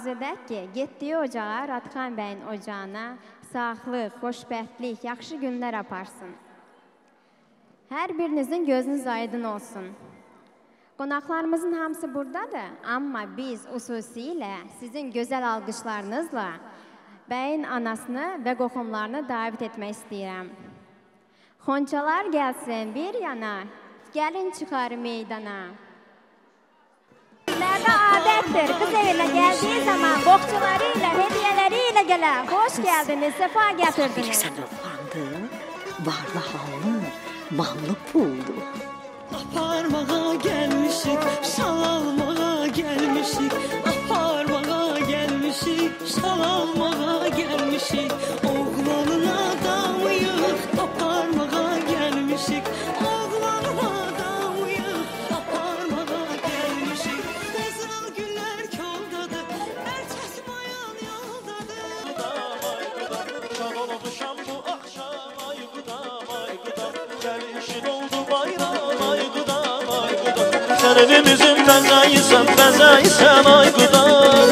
arzu edək ki, getdiyi ocağa, Radxan bəyin ocağına sağlıq, xoşbəxtlik, yaxşı günlər aparsın. Hər birinizin gözünüz aydın olsun. Qonaqlarımızın hamısı buradadır, amma biz xüsusilə sizin gözəl alqışlarınızla bəyin anasını və qohumlarını dəvət etmək istəyirəm. Xonçalar gəlsin bir yana, gəlin çıxar meydana. Bizlərdə adətdir, qız evinə gəldiyi zaman qoxçuları ilə, hediyələri ilə gələr. Xoş gəldiniz, səfa gətirdiniz. Sən oğlandı, varlı hallı, mallı puldu. Aparmağa gelmişik, şal almağa gelmişik. Aparmağa gelmişik, şal almağa gelmişik. Oğlanın adamıyıq, aparmağa gelmişik. Oğlanın adamıyıq, aparmağa gelmişik. Qızıl güller koldadır, erkəs bayan yoldadır. Şad olmuşam bu akşam, ay qudam, ay qudam. Gəlişin oldu bayram, ay qudam, ay qudam. Sən evimizin bəzəysən, bəzəysən, ay qudam.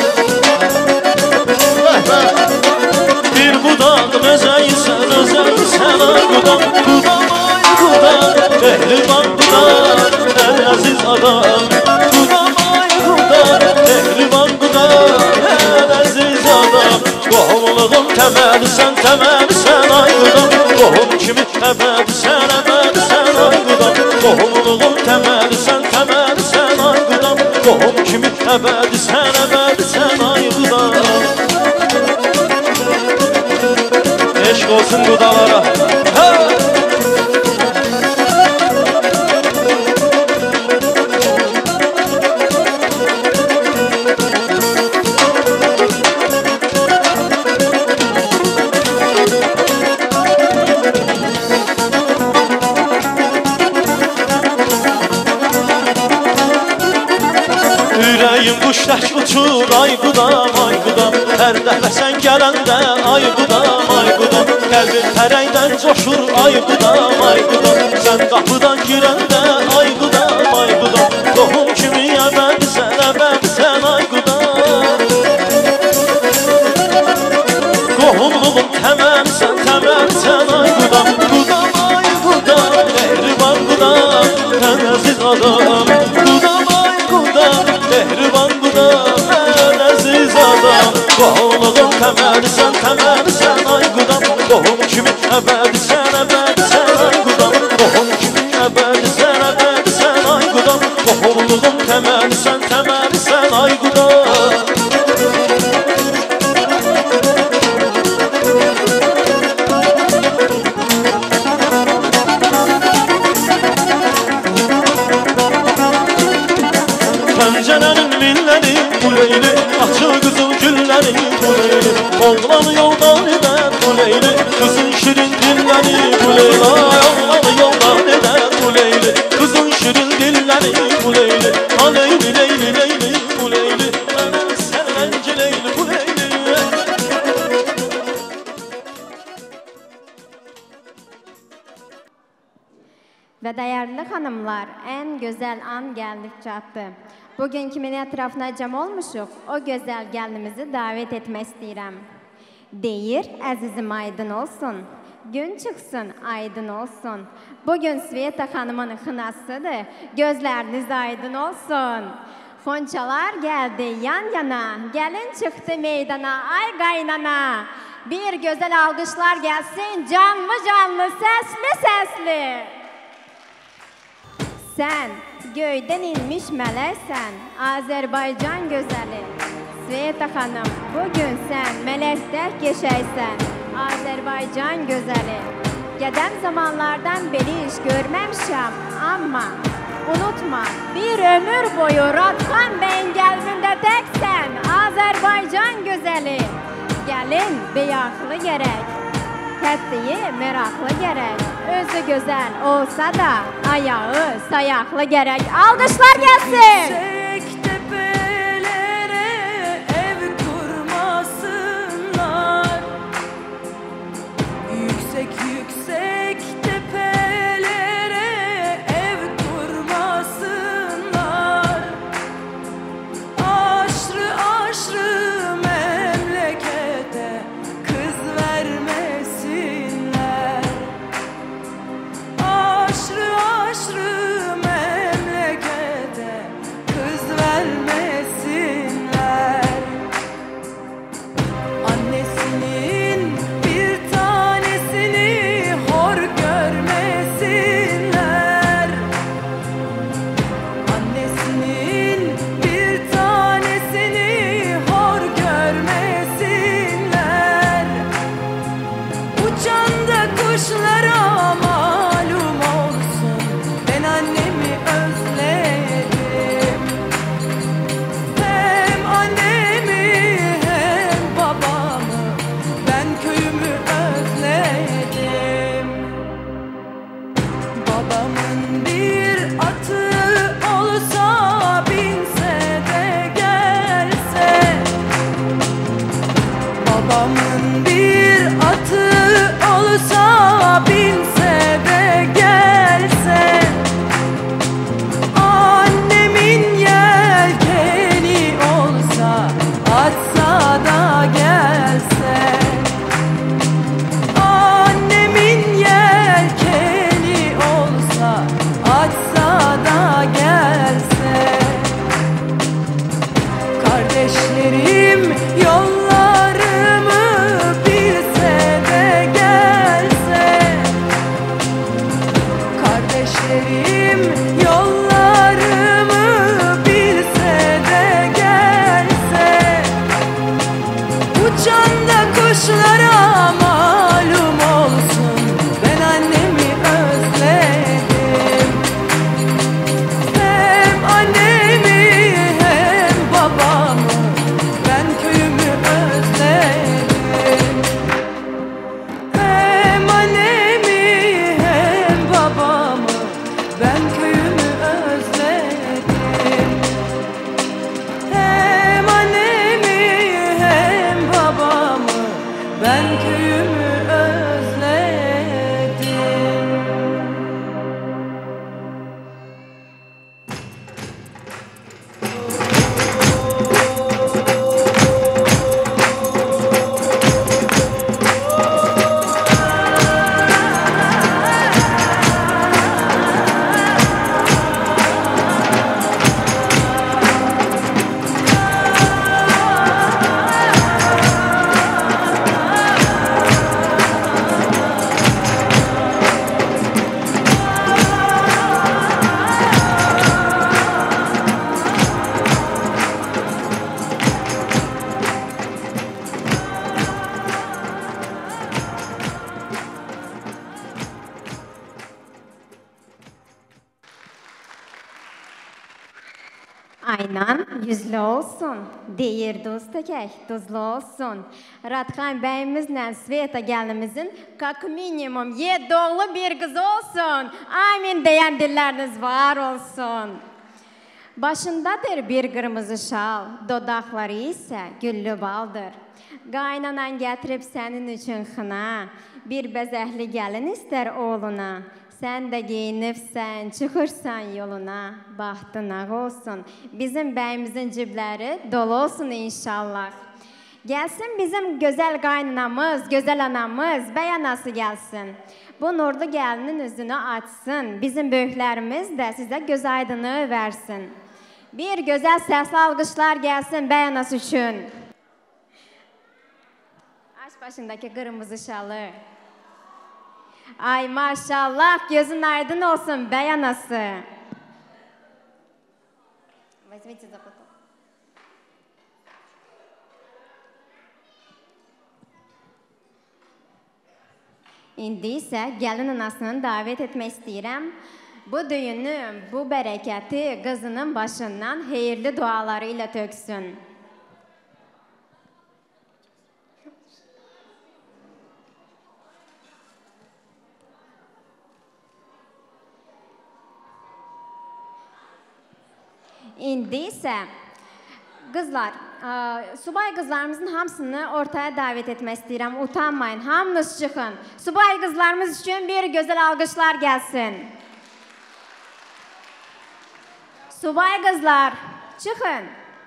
Bir budaq özəysən, özəysən, ay qudam. Qudam, ay qudam, pehlivan qudam, ən əziz adam. Qudam, ay qudam, pehlivan qudam, ən əziz adam. Qohumluğun təməlisən, təməlisən, ay qudam. Qohum kimi əbədisən, əbədisən, ay qudam. Qohumluğun təməlisən, təməlisən, ay qudam. Qohum kimi əbədisən, əbədisən, ay qudam. Eşq olsun qudalara. Ürəyim quşlaş uçur, ay qudam, ay qudam. Hər dəfə sən gələndə, ay qudam, ay qudam. Qəlbim tərəkdən coşur, ay qudam, ay qudam. Sən qapıdan girəndə, ay qudam, ay qudam. Qohum kimi əbədisən, əbədisən, ay qudam. Qohumluğun təməlisən, təməlisən, ay qudam. Qudam, ay qudam, mehriban qudam, ən əziz adam. Qudam, ay qudam, mehriban qudam, ən əziz adam. Qohumluğun təməlisən, təməlisən, ay qudam. Qohum kimi əbədisən, əbədisən, ay qudam. Qohum kimi əbədisən, əbədisən, ay qudam. Qohumluğun təməlisən, təməlisən, ay qudam. Pəncərənin milləri bu leyli, açıq qızıl gülləri bu leyli. Oğlan yoldan edər bu leyli, qızın şirin dilləri bu leyla. Oğlan yoldan edər bu leyli, qızın şirin dilləri bu leyli. Ha leyli, leyli, leyli bu leyli, mənə sərlənci leyli bu leyli. Və dəyərli xanımlar, ən gözəl an gəldik çatdı. Bugün kimin ətrafına cəm olmuşuq, o gözəl gəlinimizi dəvət etmək istəyirəm. Deyir, əzizim aydın olsun, gün çıxsın, aydın olsun. Bugün Sveta xanımın xınasıdır, gözləriniz aydın olsun. Xonçalar gəldi yan yana, gəlin çıxdı meydana, ay qaynana. Bir gözəl alqışlar gəlsin, canlı canlı, səsli səsli. Sən göydən inmiş mələksən, Azərbaycan gözəli. Sveta xanım, bugün sən mələkdək geçəysən, Azərbaycan gözəli. Qədəm zamanlardan beri iş görməmişəm, amma unutma, bir ömür boyu Radxan bəyin qəlbində təksən, Azərbaycan gözəli. Gəlin beyaqlı gərək, tətliyi meraklı gərək. Özü gözəl olsa da ayağı sayaqlı gərək. Alqışlar gəlsin. Yüksek tepelere ev kurmasınlar. Yüksek yüksek tepelere ev kurmasınlar. Aşrı aşrı ellerim yollarımı bilse de gelse, uçan da kuşlara malum olsun, ben annemi özledim. Hem annemi hem babamı, ben köyümü özledim. Hem annemi hem babamı, ben köyümü özledim. Hem annemi hem babamı, ben köyümü özledim. Aynan yüzlü olsun, deyir dost ekek, tuzlu olsun. Radhan beyimizle Sveta gelinimizin kak minimum 7 oğlu bir kız olsun. Amin diyen dilleriniz var olsun. Başındadır bir kırmızı şal, dodakları ise güllü baldır. Qaynanan getirip senin için xına, bir bezəhli gelin ister oğluna. Sen de giyinipsen, çıkırsan yoluna, bahtın ağ olsun. Bizim beyimizin cibləri dolu olsun inşallah. Gelsin bizim güzel qaynanamız, güzel anamız, bey anası gelsin. Bu nurlu gelinin üzünü açsın. Bizim büyüklerimiz de size göz aydınlığı versin. Bir güzel sesli alkışlar gelsin bey anası için. Aç başındaki kırmızı şalı. Ay maşallah, gözün aydın olsun bey anası. Возьмите за поток. İndi ise gelin anasını davet etmek istəyirəm. Bu düğünü, bu bereketi kızının başından hayırlı dualarıyla töksün. İndi ise kızlar, subay kızlarımızın hamısını ortaya davet etmek istəyirəm. Utanmayın, hamınız çıxın. Subay kızlarımız için bir güzel alkışlar gelsin. Subay kızlar, çıxın.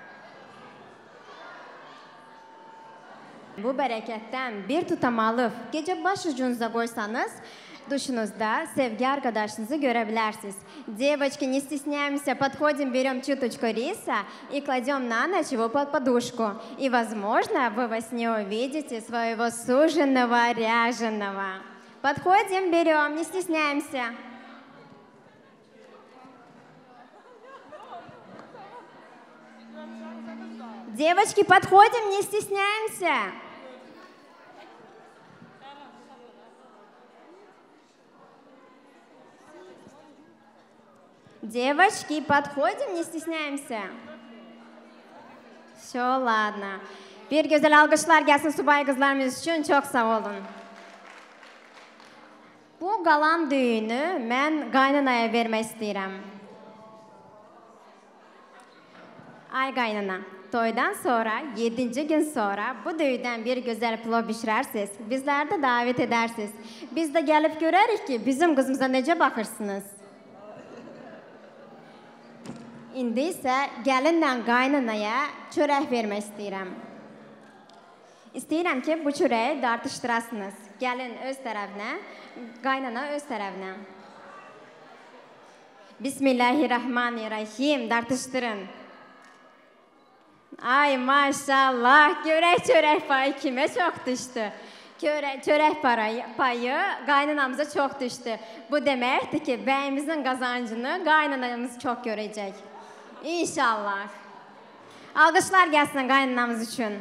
Bu bereketten bir tutam alıp gece baş ucunuza koysanız, душинузда sevgi arkadaşınızı görebilirsiniz. Девочки, не стесняемся, подходим, берем чуточку риса и кладем на ночь его под подушку. И, возможно, вы во сне увидите своего суженого ряженого. Подходим, берем, не стесняемся. Девочки, подходим, не стесняемся. Девочки, подходим, не стесняемся. Все, ладно. Bir güzel alkışlar gelsin subay kızlarımız için. Çok sağ olun. Bu qalan düğünü mən qaynanaya vermək istəyirəm. Ay qaynana, toydan sonra, 7. gün sonra bu düğünden bir güzel plov bişirersiniz. Bizləri də davet edersiniz. Biz də gəlib görərik ki, bizim qızımıza necə baxırsınız. İndi isə gəlinlə qaynanaya çörək vermək istəyirəm. İstəyirəm ki, bu çörəyi dartışdırasınız. Gəlin öz tərəfinə, qaynana öz tərəfinə. Bismillahirrahmanirrahim, dartışdırın. Ay maşallah, görək çörək payı kimə çox düşdü. Çörək payı qaynanamıza çox düşdü. Bu deməkdir ki, bəyimizin qazancını qaynanamız çox görəcək. İnşallah. Alqışlar gəlsin qaynanamız üçün.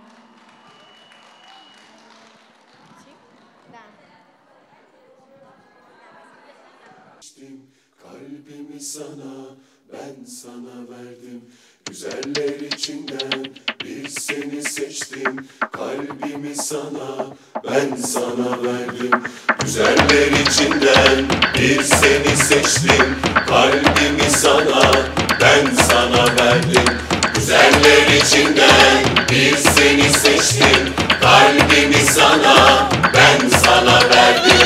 Kalbimi sana, ben sana verdim. Güzeller içinden bir seni seçtim. Kalbimi sana, ben sana verdim. Güzeller içinden bir seni seçtim. Kalbimi sana, ben sana verdim. Güzeller içinden bir seni seçtim. Kalbimi sana, ben sana verdim.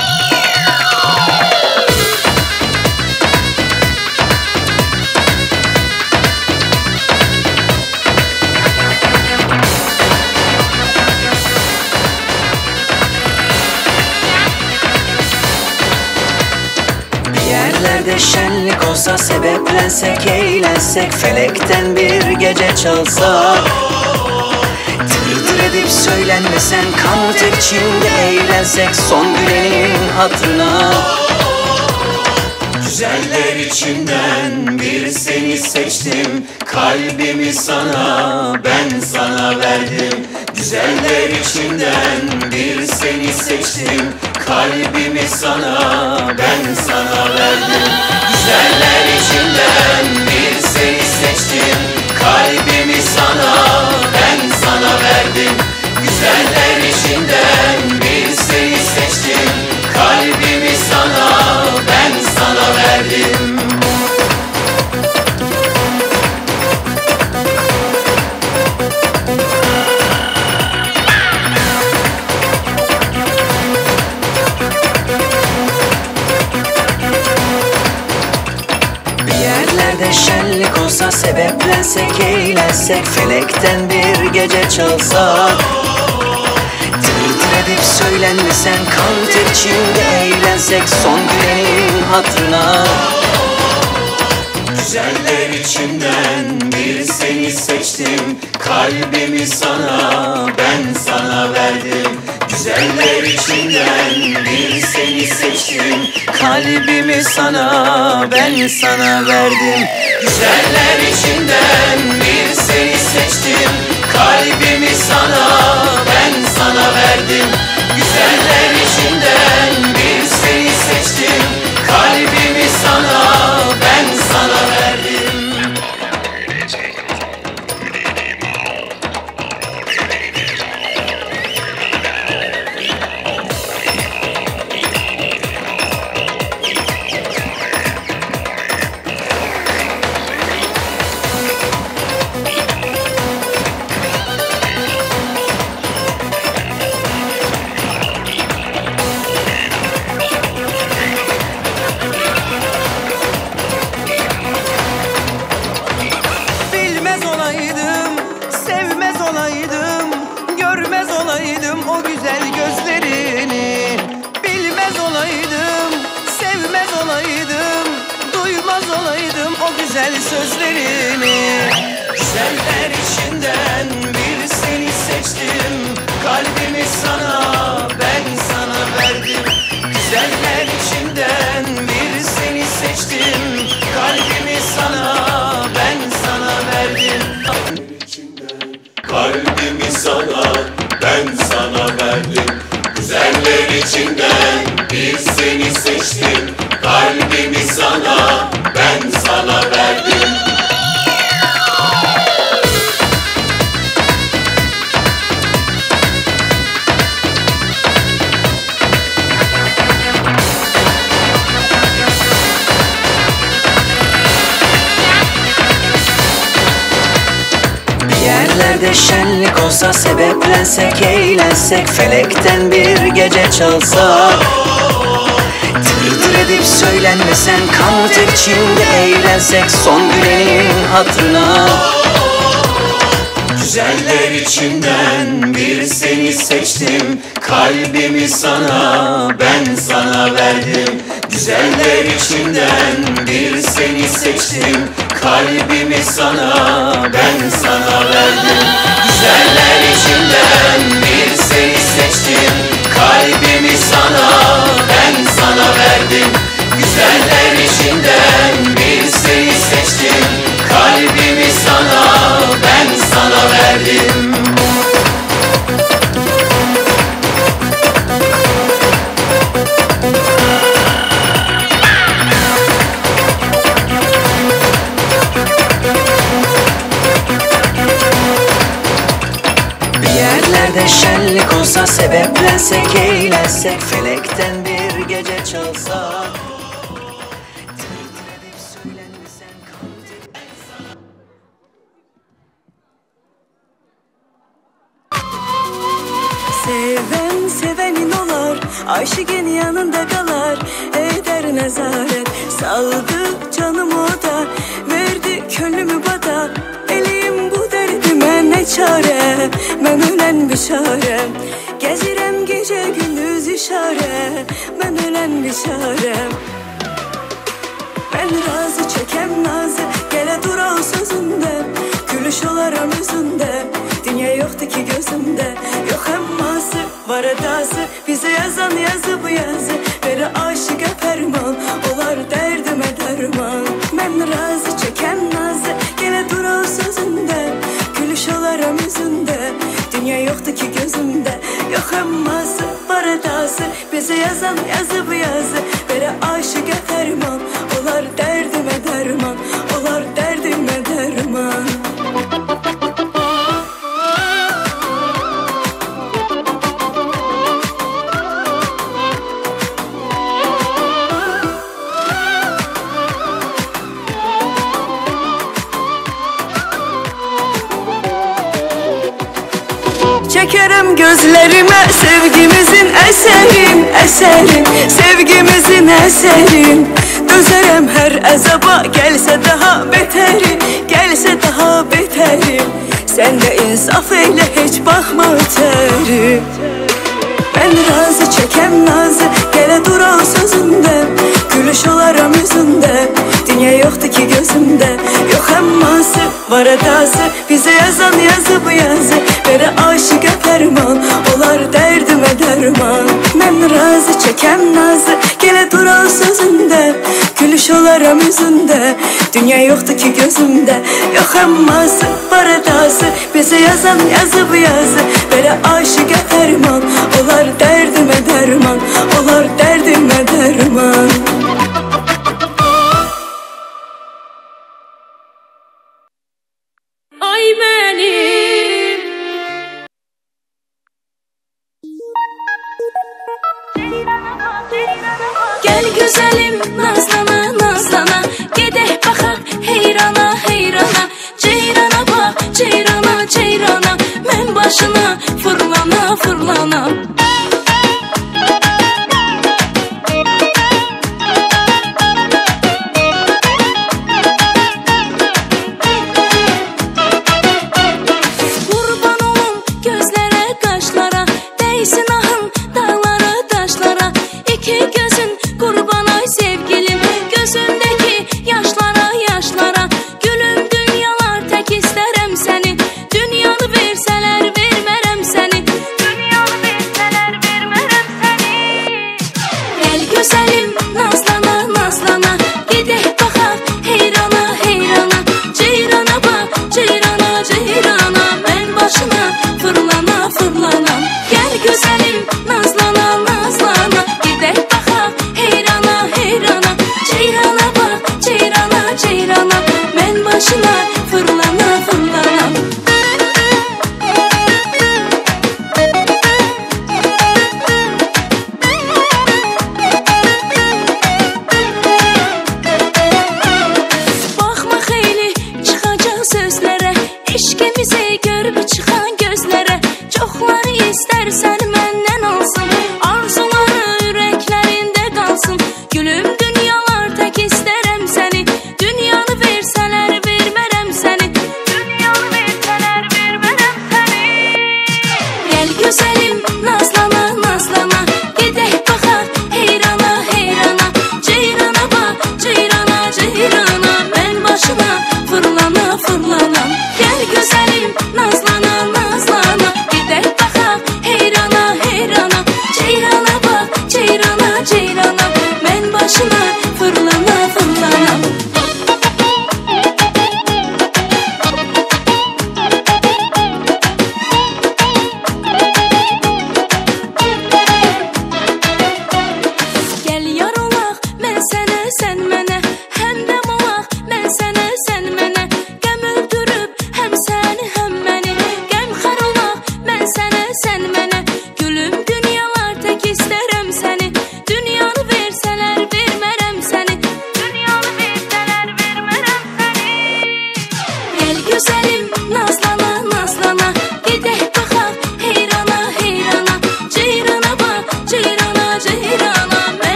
Yerlerde şenlik olsa, sebeplensek, eğlensek, felekten bir gece çalsa, tır edip söylenmesen, kanter içinde eğlensek, son gülenin hatırına. Güzeller içinden bir seni seçtim. Kalbimi sana, ben sana verdim. Güzeller içinden bir seni seçtim. Kalbimi sana, ben sana verdim. Güzeller içinden bir seni seçtim. Kalbimi sana, ben sana verdim. Güzeller içinden bir seni seçtim. Kalbimi sana, ben sana verdim. Yerlerde şenlik olsa, sebeplensek, eğlensek, felekten bir gece çalsa, tır edip söylenmesen, kanter içinde eğlensek, son gülenin hatırına. Güzeller içinden bir seni seçtim. Kalbimi sana, ben sana verdim. Güzeller içinden bir seni seçtim. Kalbimi sana, ben sana verdim. Güzeller içinden bir seni seçtim. Kalbimi sana, ben sana verdim. Güzeller içinden bir seni seçtim. Kalbimi sana, ben sana verdim. Bilmez olaydım, sevmez olaydım, görmez olaydım o güzel gözlerini. Bilmez olaydım, sevmez olaydım, duymaz olaydım o güzel sözlerini. Güzeller içinden bir seni seçtim. Kalbimi sana, ben sana verdim. Güzeller içinden bir seni seçtim. Kalbimi sana, ben sana verdim. Kalbimi sana, ben sana verdim. Güzeller içinden bir seni seçtim. Kalbimi sana, ben sana verdim. Yerlerde şenlik olsa, sebeplensek, eğlensek, felekten bir gece çalsa, tır edip söylenmesen, kanter içinde eğlensek, son gülenin hatırına. Güzeller içinden bir seni seçtim. Kalbimi sana, ben sana verdim. Güzeller içinden bir seni seçtim. Kalbimi sana, ben sana verdim. Güzeller içinden bir seni seni seçtim, kalbimi sana, ben sana verdim. Güzeller içinden bir seni seçtim, kalbimi sana, ben sana verdim. Yerlerde şenlik olsa, sebeplensek, eğlensek, felekten bir gece çalsa. Titredip söylenmesen Seven sevenin olar, aşıkın yanında kalar, eder nezaret. Saldı canımı o da, verdi könlümü bana. Eleyim bu derdime ne çare, ben ölen bir çarem. Gezirem gece gündüz işare, ben ölen bir çarem. Ben razı çekem nazı, gele dur o sözünde. Gülüş olaram yüzünde, dünya yoktu ki gözümde. Yok emması, var edası, bize yazan yazı bu yazı. Veri aşık ferman, olar derdime derman. Ben razı çekem nazı, gele dur o sözünde. Gülüş olaram yüzünde, dünya yoktu ki gözümde. Yok emması, var edası, bize yazan yazı bu yazı. Veri aşık ferman, olar derdime derman, olar derdime derman. Çekerim gözlerime sevgimizin eserin, eserin, sevgimizin eserin. Dözerem her azaba, gelse daha beteri, gelse daha beteri. Sen de insaf eyle, hiç bakma öteri. Ben razı çekem nazı, gele dur o sözünde. Gülüş olaram yüzünde, dünya yoktu ki gözümde. Yok emması, var edası, bize yazan yazı bu yazı. Veri aşık ferman, olar derdime derman. Ben razı çekem nazı, gele dur o sözünde. Gülüş olaram yüzünde, dünya yoktu ki gözümde. Yok emması, var edası, bize yazan yazı bu yazı. Veri aşık ferman, olar derdime derman, olar derdime derman. Ay benim gel güzelim nazlana nazlana, gedeh bakak heyrana heyrana. Ceyrana bak ceyrana ceyrana, men başına fırlana fırlana. Dünyanı versələr vermərəm səni. Dünyanı versələr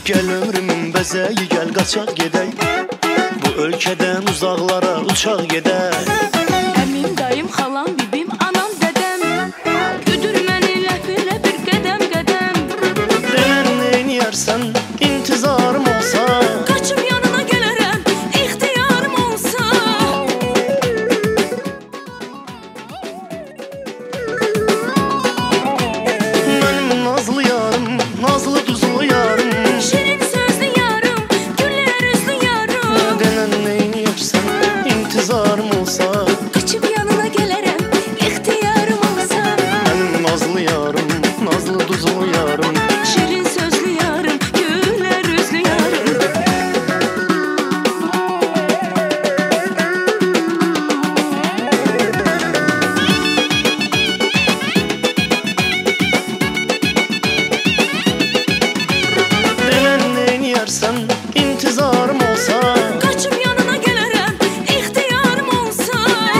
Gel ömrümün bezeyi gel kaçak gedək. Bu ölkədən uzaqlara uçaq gedək. Əmim, dayım, xalam, bibim, anam, dədəm güdür məni ləpirlə bir qədəm qədəm. Denən neyniyərsən intizarım olsa, Qaçıb yanına gələrəm ixtiyarım olsa. mənim nazlı yarım, nazlı duzlu yarım. Şirin sözlü yarım, güller üzlü yarım. Denən neyniyərsən intizarım olsa, Qaçıb yanına gələrəm ixtiyarım olsa. mənim nazlı yarım, nazlı duzlu yarım. Şirin sözlü yarım, güller üzlü yarım. Denən neyniyərsən intizarım olsa, Qaçıb yanına gələrəm ixtiyarım olsa.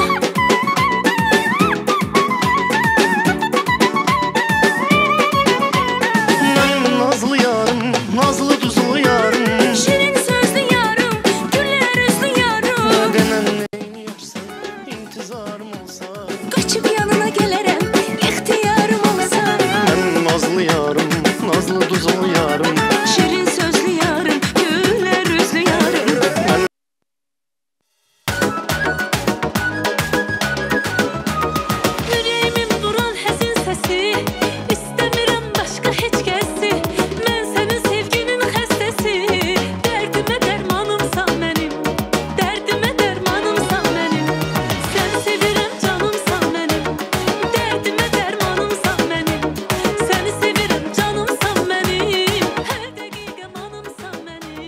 mənim nazlı yarım, nazlı duzlu yarım. Şirin sözlü yarım, güller üzlü yarım. Denən neyniyərsən intizarım olsa, Qaçıb yanına gələrəm ixtiyarım olsa. mənim nazlı yarım, nazlı duzlu yarım. Şirin sözlü yarım, güller üzlü yarım. Yüreğimin duran həzin səsi, istəmirəm başqa heç kəsi. Mən sənin sevginin xəstəsi, dərdimə dərmanımsan mənim, dərdimə dərmanımsan mənim. Səni sevirəm canımsan mənim, dərdimə dərmanımsan mənim. Səni sevirəm canımsan mənim, hər dəqiqə manımsan mənim.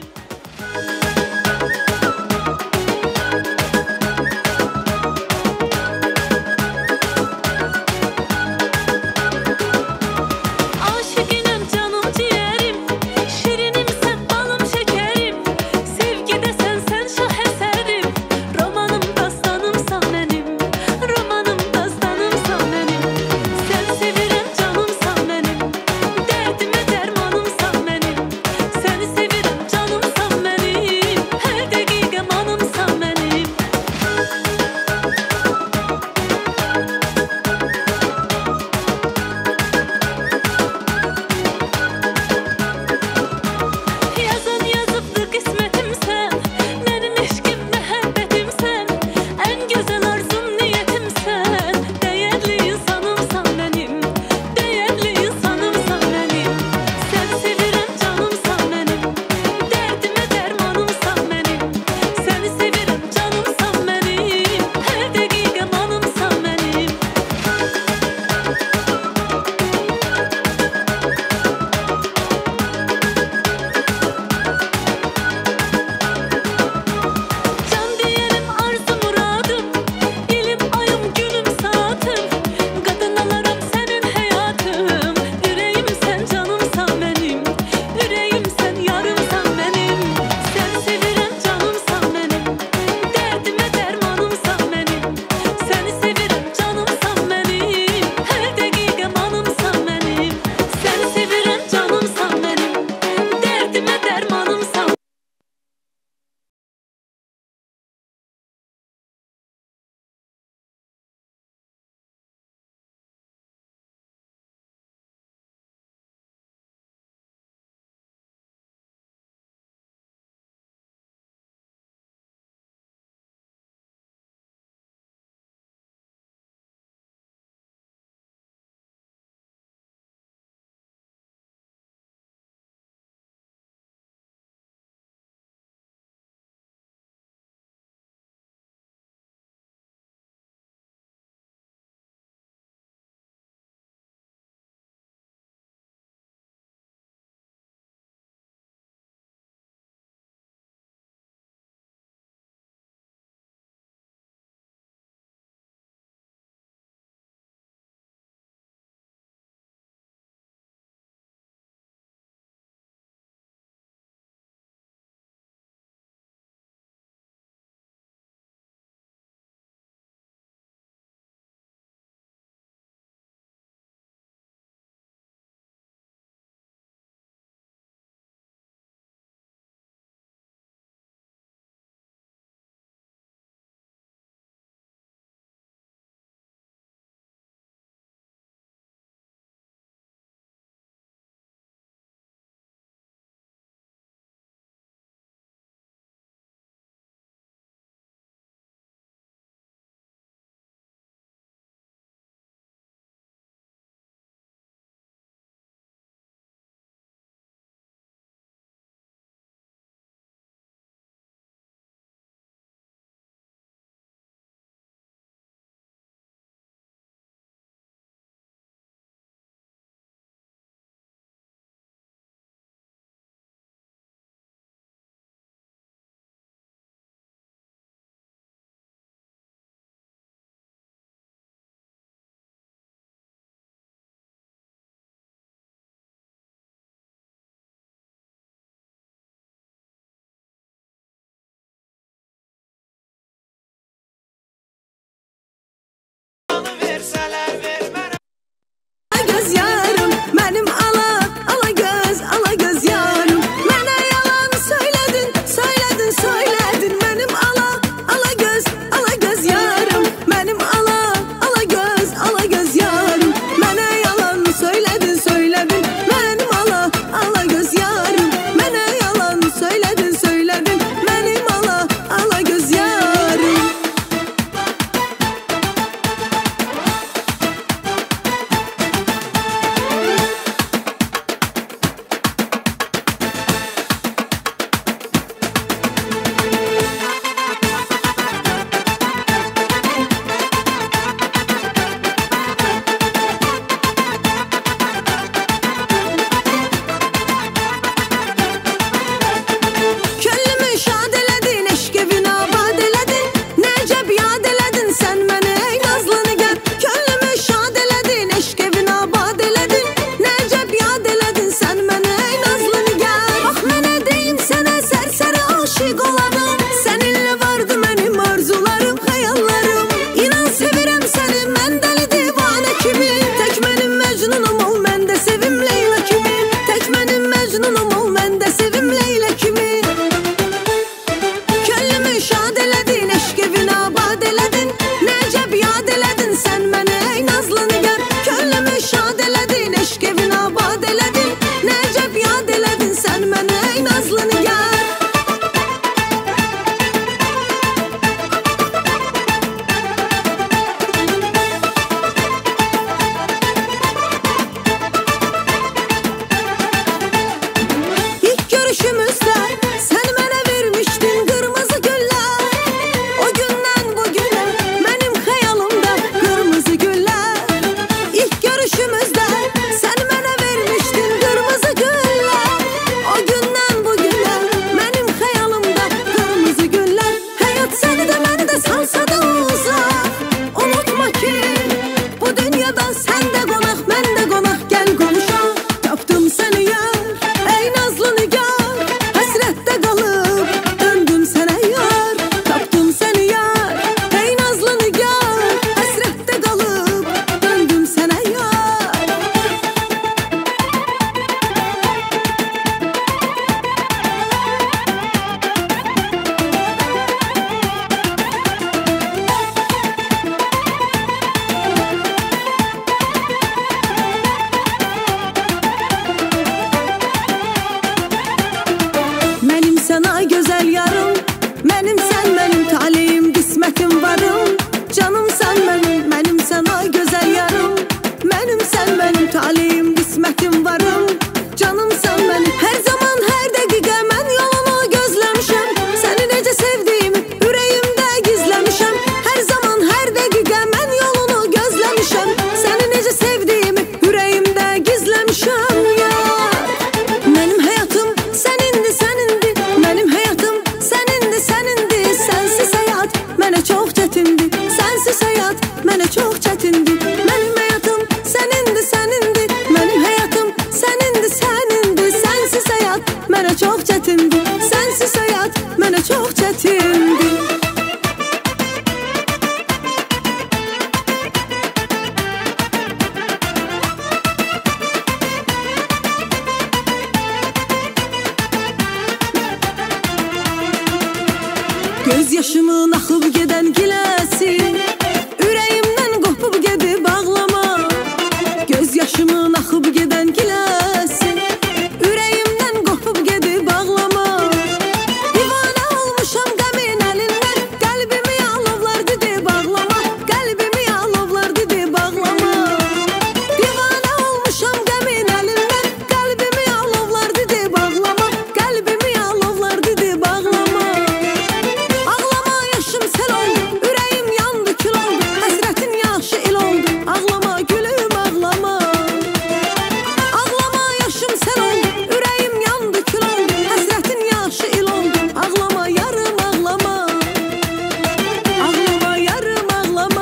göz yaşımın axıb gedən giləsin, ürəyimdən qopub gedib ağlama. Göz yaşımın axıb gedən giləsin, ürəyimdən qopub gedib ağlama. Divanə olmuşam qəmin əlindən, qəlbimi alovlar didib ağlama, qəlbimi alovlar didib ağlama. Divanə olmuşam qəmin əlindən, qəlbimi alovlar didib ağlama, qəlbimi alovlar didib ağlama. Ağlama yaşım sel oldu, ürəyim yandı kül oldu, həsrətin yaşı il oldu, ağlama gülüm ağlama. Ağlama yaşım sel oldu, ürəyim yandı kül oldu, həsrətin yaşı il oldu, ağlama yarım ağlama. Ağlama yarım ağlama.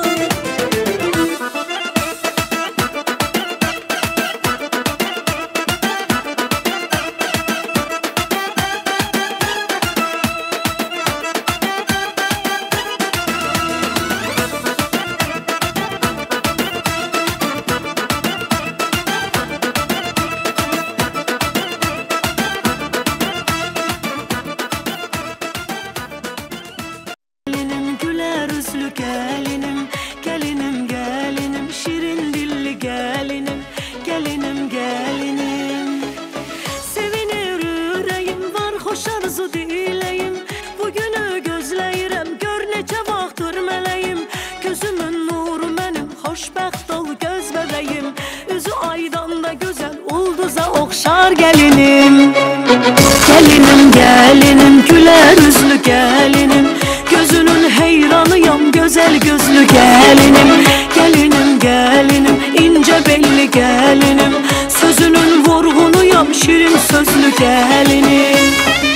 Gelinim güler üzlü gelinim, gelinim gelinim, şirin dilli gelinim, gelinim gelinim. Sevinir ürəyim var, xoş arzu diləyim, bugünü gözləyirəm, gör necə vaxtdır mələyim. Gözümün nuru mənim, xoşbəxt ol göz bəbəyim, üzü aydan da gözəl, ulduza oxşar gelinim. Gelinim gelinim, güler üzlü gelinim, gözünün heyranıyam, gözəl gözlü gelinim. Gelinim gelinim, ince belli gelinim, sözünün vurğunuyam, şirin sözlü gelinim.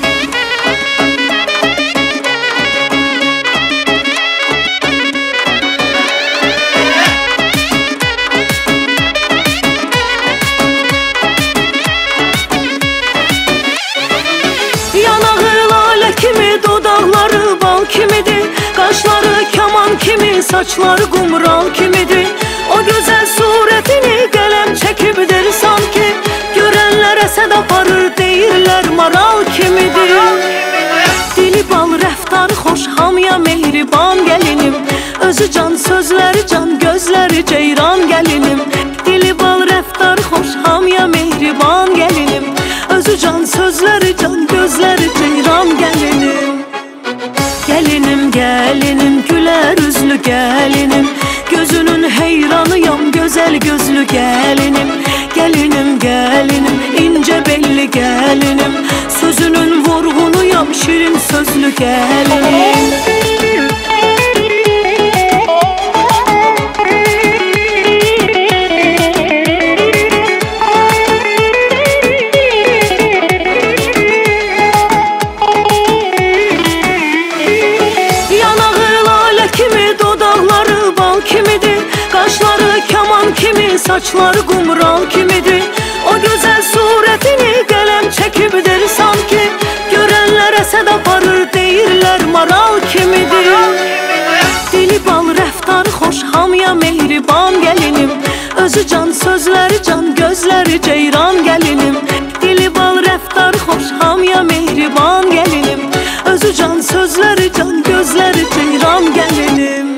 Yanağı lalə kimi, dodaqları bal kimidir, qaşları kaman kimi, saçları qumral kimidir. O gözəl surətini qələm çəkibdir sanki, görənlər əsəd aparır, deyirlər maral kimidir. Dili bal, rəftarı xoş, hamıya mehriban gəlinim, özü can, sözləri can, gözləri ceyran gəlinim. Dili bal, rəftarı xoş, hamıya mehriban gəlinim, özü can, sözləri can, gözləri ceyran gəlinim. Gelinim gelinim, güler üzlü gelinim, gözünün heyranıyam, gözəl gözlü gelinim. Gelinim gelinim, ince belli gelinim, sözünün vurğunuyam, şirin sözlü gelinim. Kimidir, qaşları kaman kimi, saçları qumral kimidir. O gözəl surətini qələm çəkibdir sanki, görənlər əsəd aparır, deyirlər maral kimidir. Dili bal, rəftarı xoş, hamıya mehriban gəlinim, özü can, sözləri can, gözləri ceyran gəlinim. Dili bal, rəftarı xoş, hamıya mehriban gəlinim, özü can, sözləri can, gözləri ceyran gəlinim.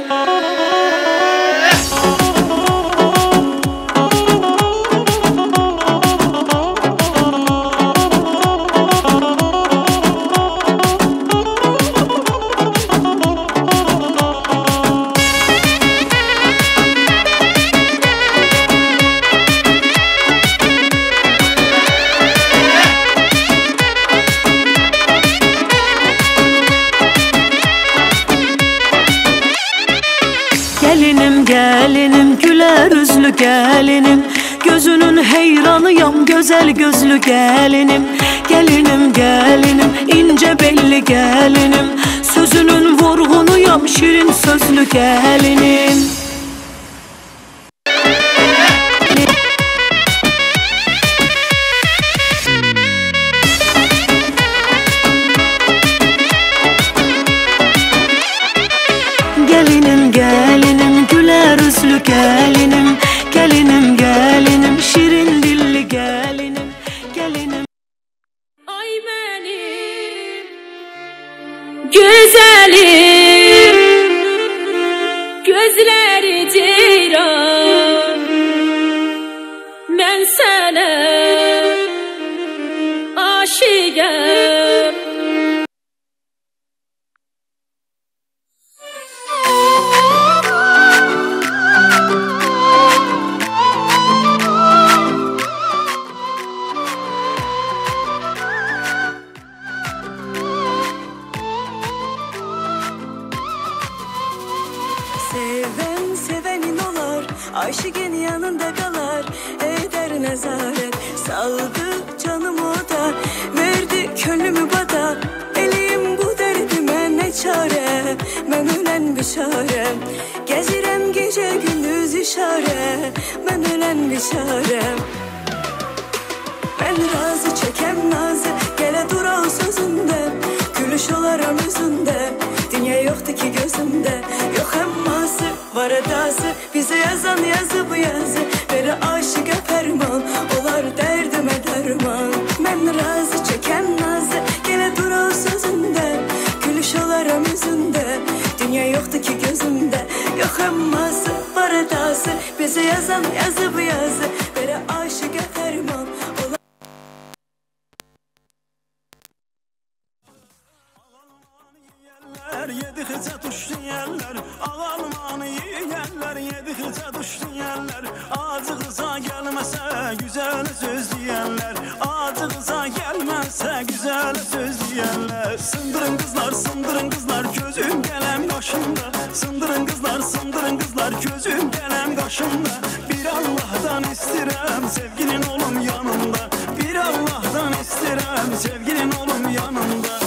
Gelinim gelinim, güler üzlü gelinim, gözünün heyranıyam, gözəl gözlü gelinim. Gelinim gelinim, ince belli gelinim, sözünün vurğunuyam, şirin sözlü gelinim. Gelinim gelinim, güler üzlü gelinim, gelinim gelinim, şirin dilli gelinim, gelinim. Ay benim güzel mən sənə aşiqəm. Seven sevenin olar, aşıkın yanında kalar, eder nezaret. Saldı canımı o da, verdi könlümü bana. Eleyim bu derdime ne çare, ben ölen bişare. Gezirem gece gündüz işare, ben ölen bişare. Ben razı çekem nazı, gele dur o sözünde. Gülüş olaram yüzünde, dünya yoktu ki gözümde. Yok emması, var edası, bize yazan yazı bu yazı. Veri aşık ferman, olar derdime derman. Ben razı çekem nazı, gele dur o sözünde. Gülüş olaram yüzünde, dünya yoktu ki gözümde. Yok emması, var edası, bize yazan yazı bu yazı. Veri aşık ferman, olar... Yedi hıca düştü yerler, ağalmanı yiyerler. Yedi hıca düştü yerler, acığıza gelmese güzel söz diyenler. Acığıza gelmezse güzel söz diyenler. Sındırın kızlar, gözüm gelem kaşımda. Sındırın kızlar, gözüm gelem kaşımda. Bir Allah'tan istirem, sevgilin olum yanımda. Bir Allah'tan istirem, sevgilin olum yanımda.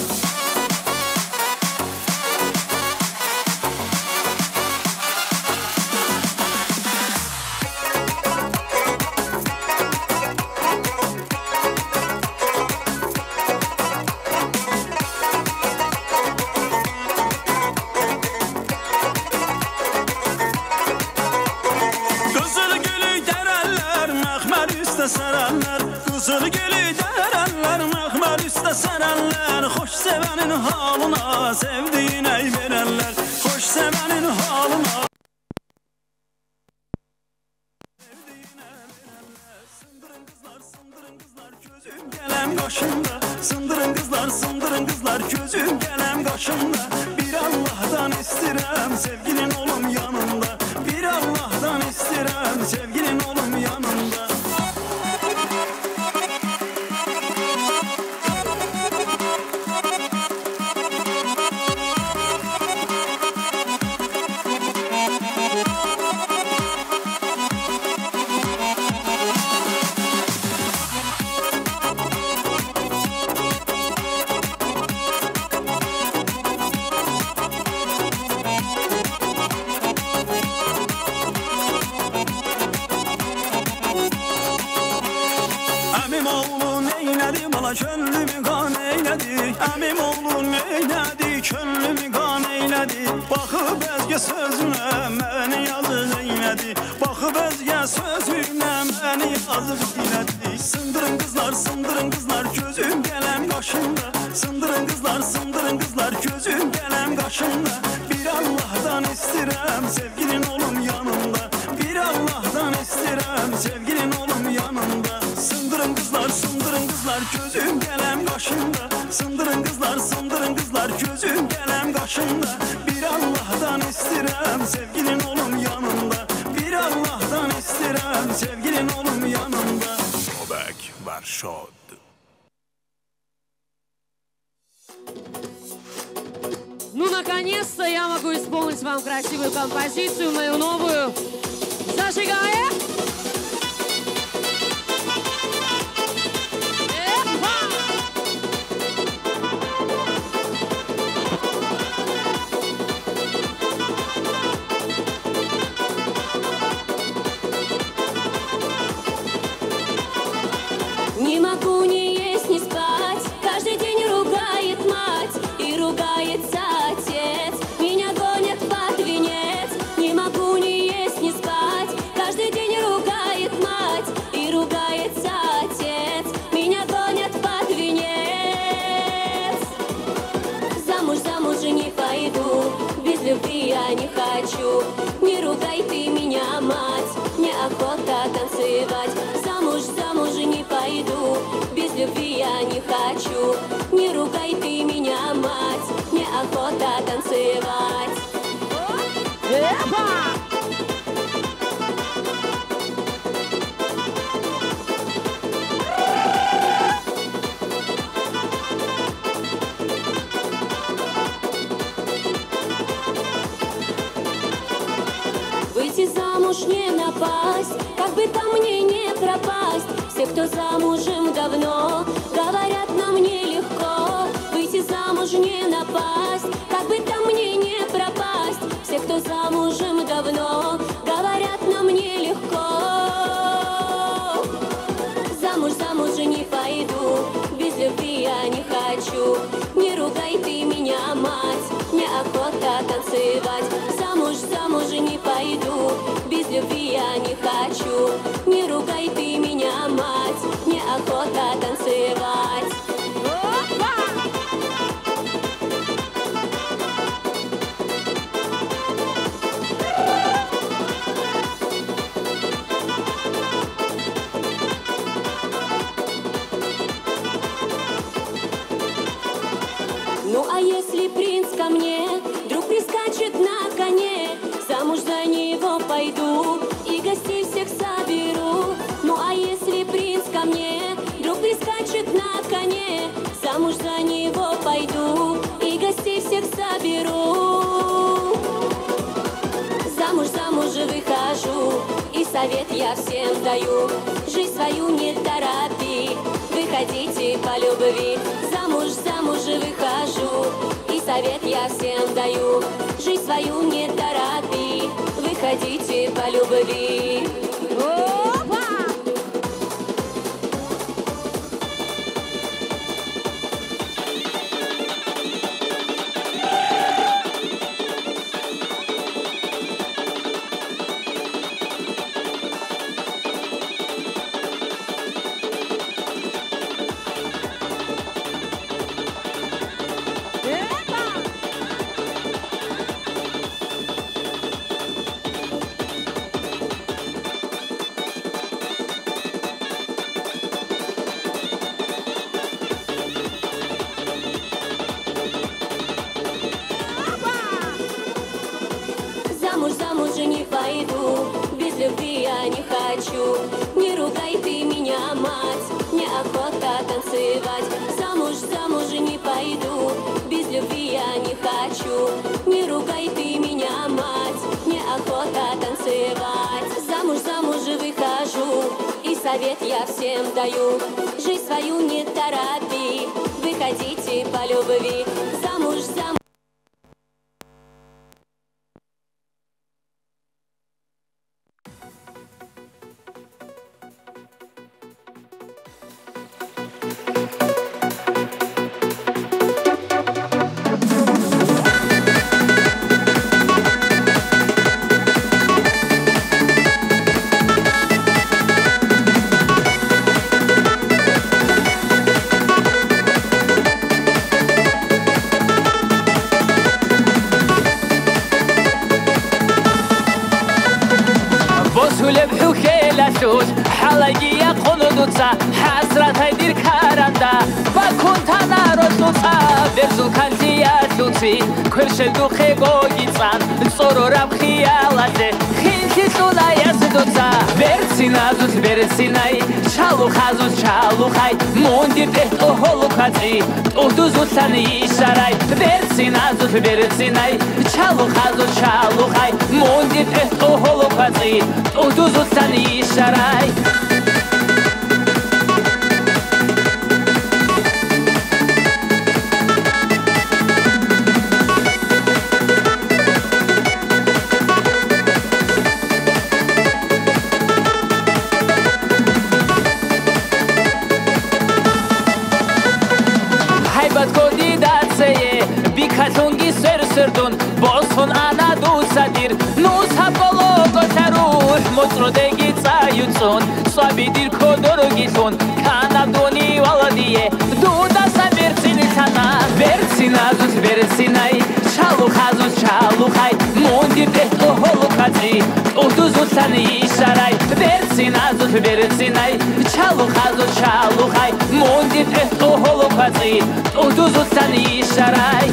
Kızıl gülü derenler, mehmer üstte serenler. Hoş sevenin halına, sevdiğine verenler. Hoş sevenin halına, sevdiğine verenler. Sındırın kızlar, gözüm gelem kaşımda. Sındırın kızlar, gözüm gelem kaşımda. Bir Allah'tan istirem, sevgilin olum yanımda. Bir Allah'tan istirem, sevgilin olum yanımda. Könlümü kan eyledi, əmim oğlum eyledi. Könlümü kan eyledi, baxıb əzgə sözünə məni yazıq eyledi. Baxıb əzgə sözünə məni yazıq eyledi. Sındırın kızlar, gözüm gələm qaşımda. Sındırın kızlar, gözüm gələm qaşımda. Bir Allah'tan istirəm, sevgilin olum yanımda. Bir Allah'tan istirəm, sevgilin olum yanımda. Sındırın kızlar, gözüm gelem kaşımda. Sındırın kızlar, gözüm gelem kaşımda. Bir Allah'tan istirem, sevgilin olum yanımda. Bir Allah'tan istirem, sevgilin olum yanımda. Obek Varşod. Ну, наконец-то я могу исполнить вам красивую композицию, мою новую. Зажигая! Не могу ни есть, ни спать. Каждый день ругает мать и ругается отец. Меня гонят под венец. Не могу ни есть, ни спать. Каждый день ругает мать и ругается отец. Меня гонят под венец. Замуж же не пойду. Без любви я не хочу. Не ругай ты меня, мать. Мне охота танцевать. Замуж не хочу. Не ругай ты меня, мать, неохота танцевать. Выйти замуж не напасть, как бы там мне не пропасть. Все, кто замужем давно, говорят, нам нелегко. Выйти замуж не напасть, как бы там мне не пропасть. Все, кто замужем давно, говорят, нам нелегко. Замуж, замуж не пойду, без любви я не хочу. Не ругай ты меня, мать, неохота танцевать. Замуж, замуж не пойду, без любви я не хочу. Не ругай ты меня, мать, неохота танцевать. Ну а если принц ко мне вдруг прискачет на коне, замуж за него пойду и гостей всех соберу. Ну а если принц ко мне вдруг прискачет на коне, замуж за него пойду и гостей всех соберу. Замуж, замуж выхожу, и совет я всем даю. Жизнь свою не торопи, выходите по любви. Замуж, замуж выхожу, и совет я всем даю. Жизнь свою не торопи, выходите по любви. Замуж, замуж не пойду, без любви я не хочу. Не ругай ты меня, мать, неохота танцевать. Замуж, замуж не пойду, без любви я не хочу. Не ругай ты меня, мать, неохота танцевать. Замуж, замуж выхожу, и совет я всем даю. Жизнь свою не торопи, выходите по любви. Замуж, замуж. حلقي قلدوتا حسرت هيدير كاراندا بكون تنارسوتا برزو كانتيا توتي كرشل دو خيغوغيتان صورو راب خيالاتي خينتي سودا يسدوتا برسينازوت برسيناي چالو خازوت چالو خاي موندير دهتو هولو كاتي تودوزوتان يشاراي برسينازوت برسيناي چالو خازوت چالو خاي موندير دهتو هولو كاتي تودوزوتان يشاراي სერდონ ბოსონ ანადუსადირ ნუსაპოლოგოთარულ მოწროდეგი წაიუწონ სვაბიდირ ქოდოროგითონ კანადონი ვალადიე დუდა სამერცინითანა ვერცინაზუს ვერცინაი ჩალუ ხაზუს ჩალუ ხაი მონდირ დეჰტო ჰოლოკაც хази утузутсани ишарай верцин азут верцинай чалу хазу чалухай мондит эхто холокази утузутсани ишарай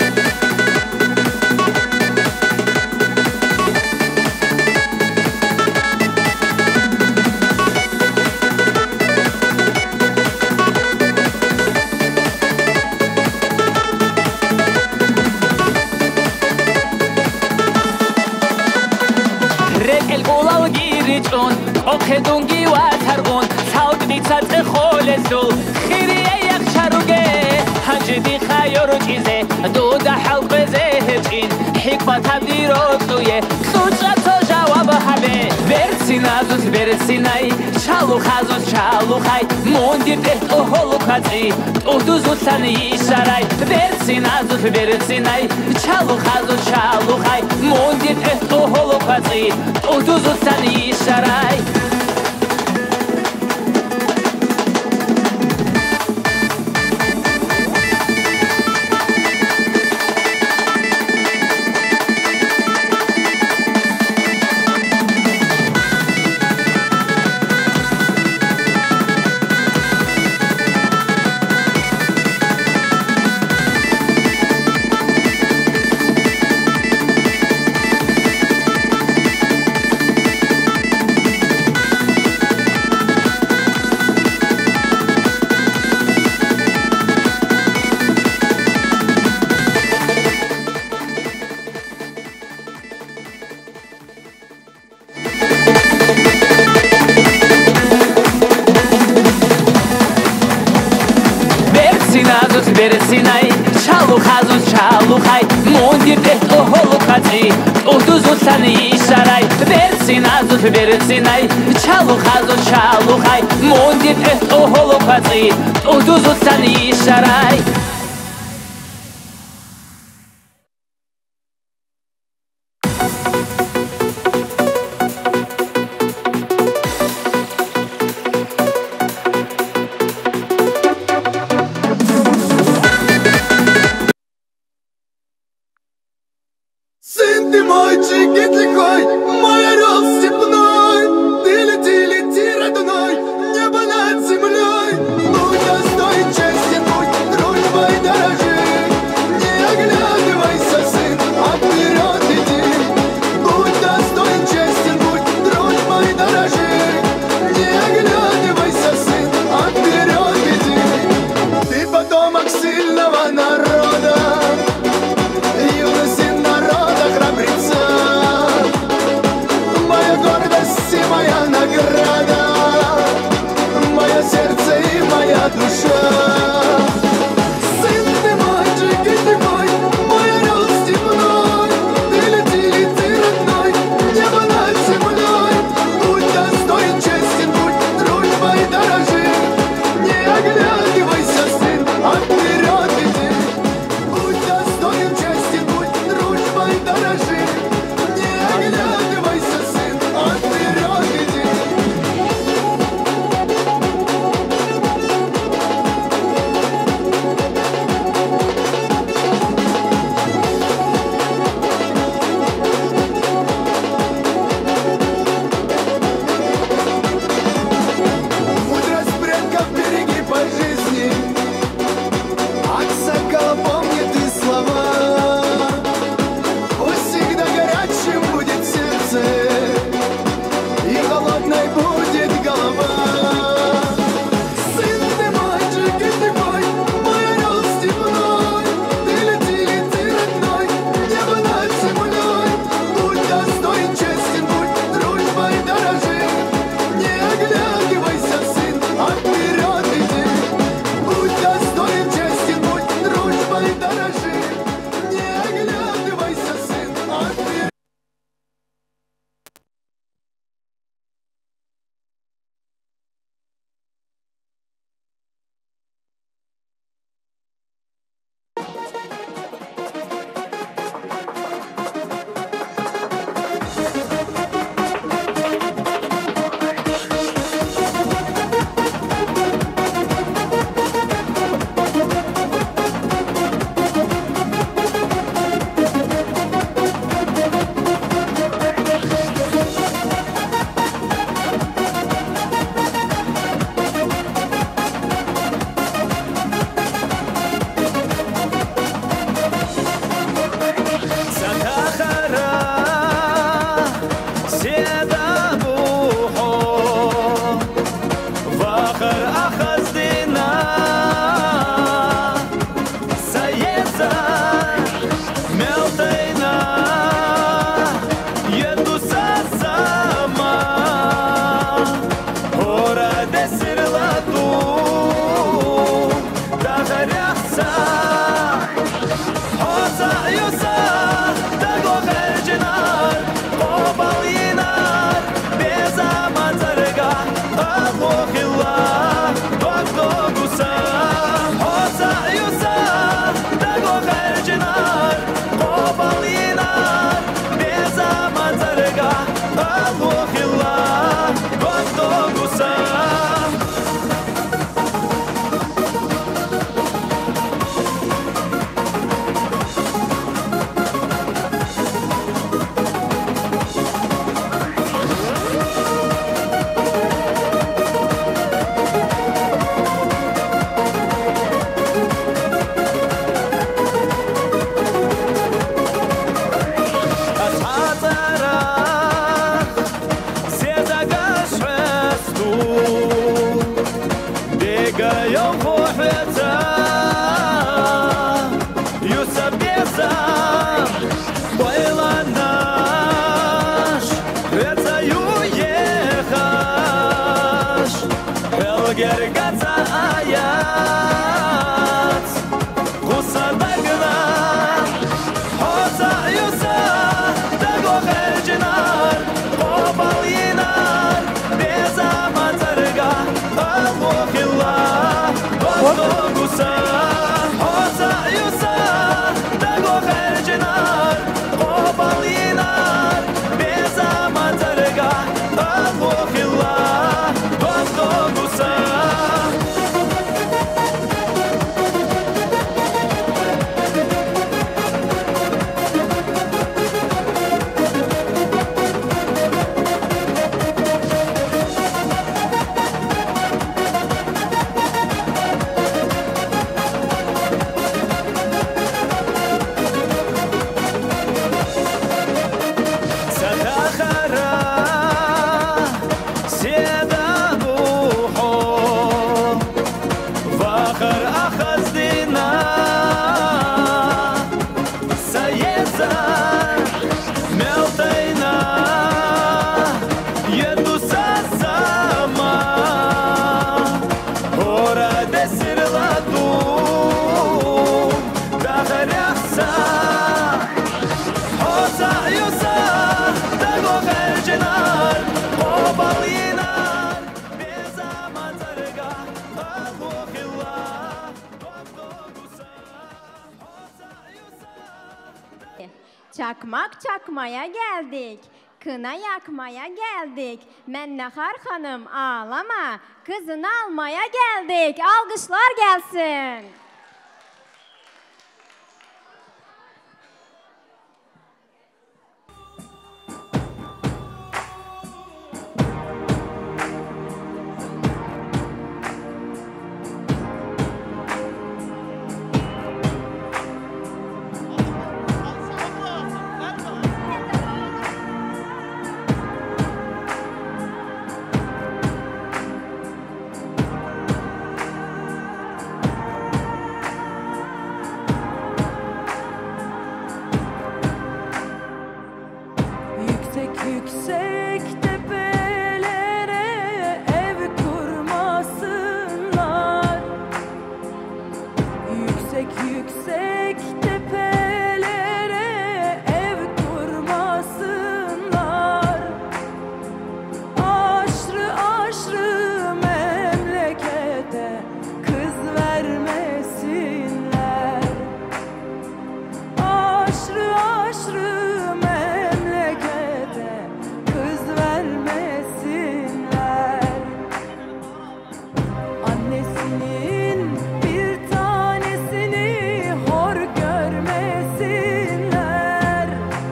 ოქედუნგი ვათარგუნ საუდნიცაც ხოლესულ ხირია yaxşaruge ჰაჯდი ხაიორჭიზე დოდა ჰალყეზე ჰეჭინ ჰიკმათ ამდიროწუე ხუჭათო ჟავაბ ჰაბე ვერცინაზუს ვერცინაი ჩალუ ხაზუს ჩალუხაი მონდი პეტო ჰოლუხაძი ტუდუზუსანი იშარაი ვერცინაზუს ვერცინაი ჩალუ ხაზუს ჩალუხაი მონდი პეტო ჰოლუხაძი ტუდუზუსანი იშარაი Versinai, çalu xazus çaluxay, mondir pehto holukatzi, utuzutsan işaray. Versinazut versinai, çalu xazus çaluxay, mondir pehto holukatzi, utuzutsan işaray. Небо над землей, ну я стой, честен путь, дружбой Çakmak çakmaya geldik, kına yakmaya geldik. Mennahar hanım ağlama, kızını almaya geldik. Alkışlar gelsin. Yüksek tepelere ev kurmasınlar. Yüksek tepelere ev kurmasınlar. Aşrı memlekete kız vermesinler. Aşrı memlekete kız vermesinler. Annesinin bir tanesini hor görmesinler.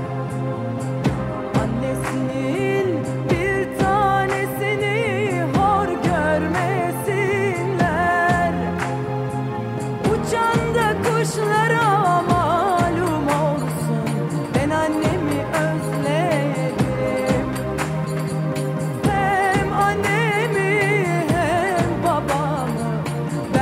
Annesinin bir tanesini hor görmesinler. Uçan da kuşlara malum olsun, ben annemi özledim. Hem annemi hem babamı ben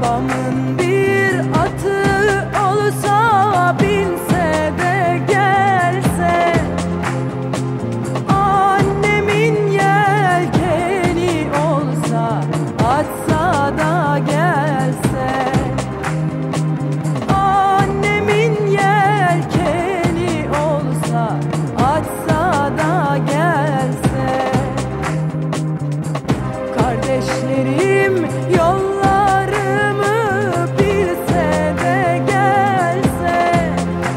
babamın bir atı olsa, binse de gelse, annemin yelkeni olsa, açsa da gelse, annemin yelkeni olsa, açsa da gelse, kardeşlerim yollarımı bilse de gelse,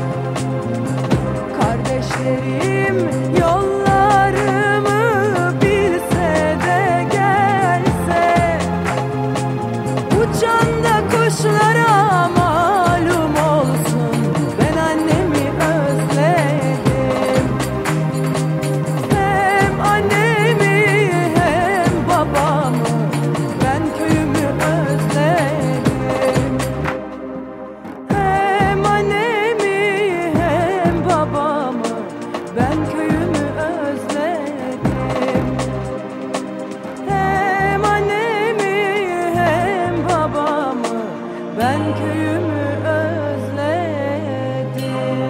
kardeşlerim yollarımı bilse de gelse, uçan da kuşlara malum olsun, ben annemi özledim. Hem annemi hem babamı, ben köyümü özledim. Hem annemi hem babamı, ben köyümü özledim. Hem annemi hem babamı, ben köyümü özledim.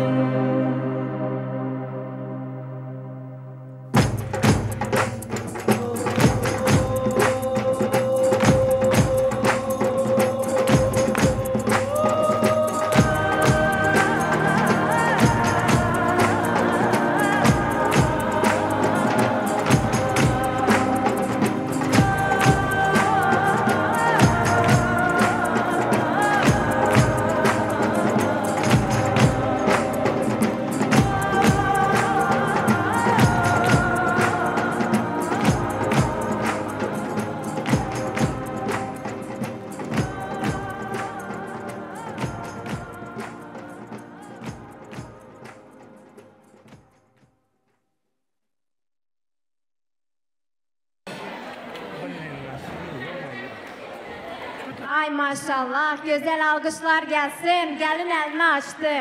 Ay maşallah, güzel alkışlar gelsin. Gelin elini açtı.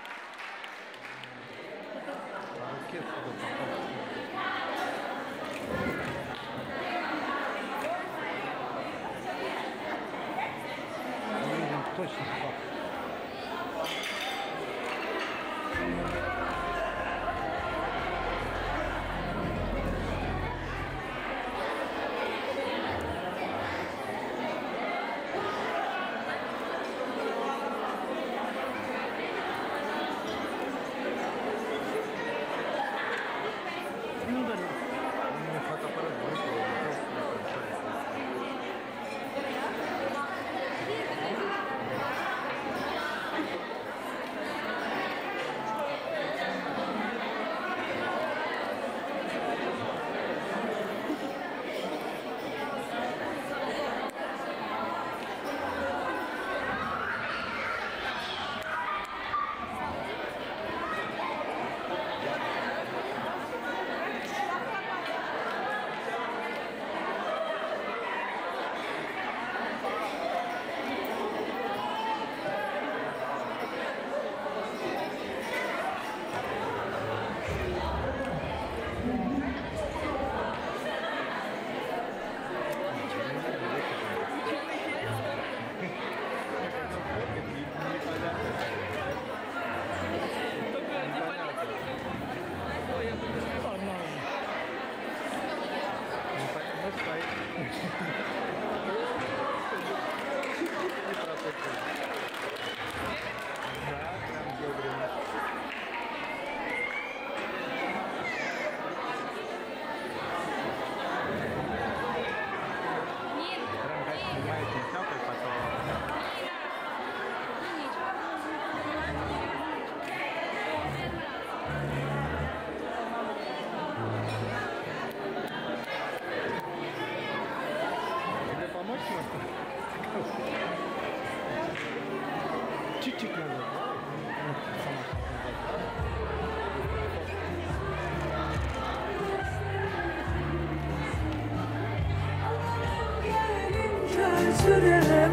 Sürerem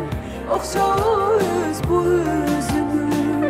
oxşarız bu üzümü.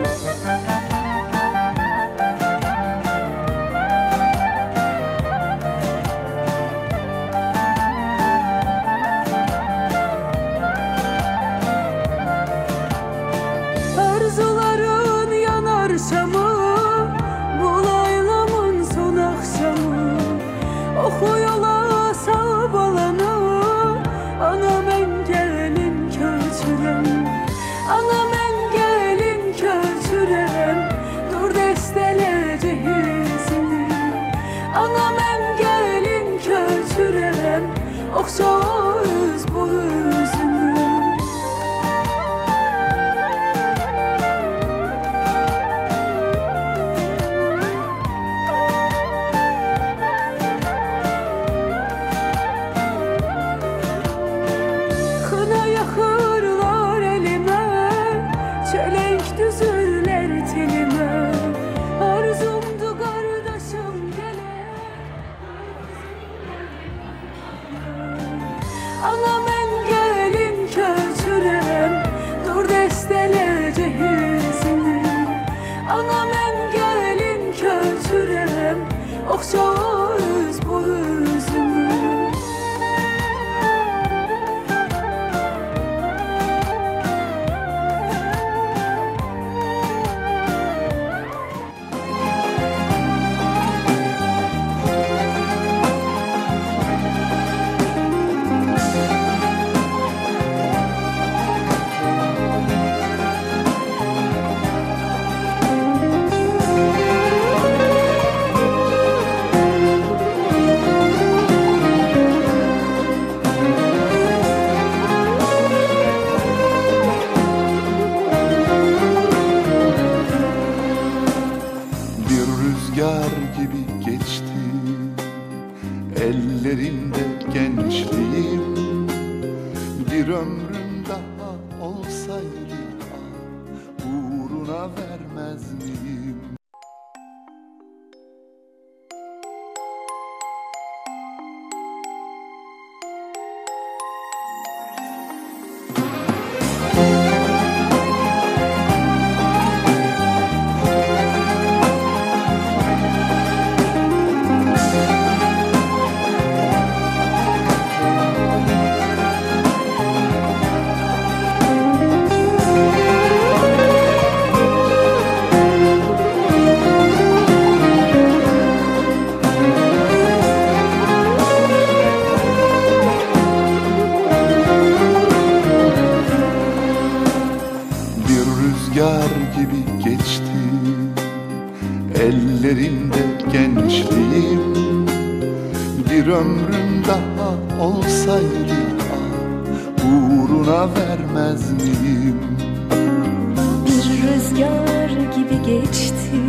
Ellerinde gençliğim, bir ömrüm daha olsaydı uğruna vermez miyim? Bir rüzgar gibi geçti